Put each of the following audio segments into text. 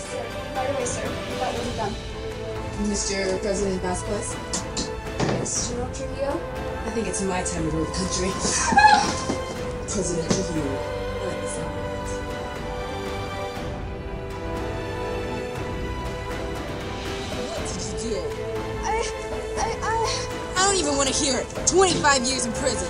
sir. Right away, sir. That will be done. Mr. President Vasquez, Yes, General Trujillo? I think it's my time to rule the country. President Trujillo. I like the sound of that. What did you do? I don't even want to hear it. 25 years in prison.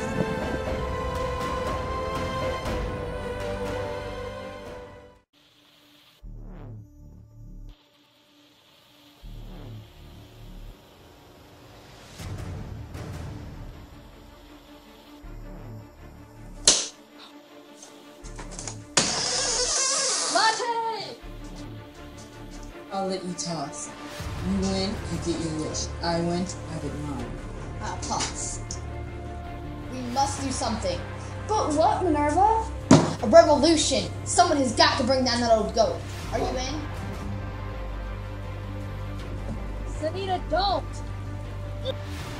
I'll let you toss. You win, you get your wish. I win, I get mine. Pause. We must do something. But what, Minerva? A revolution. Someone has got to bring down that old goat. Are you in? Sunita, don't!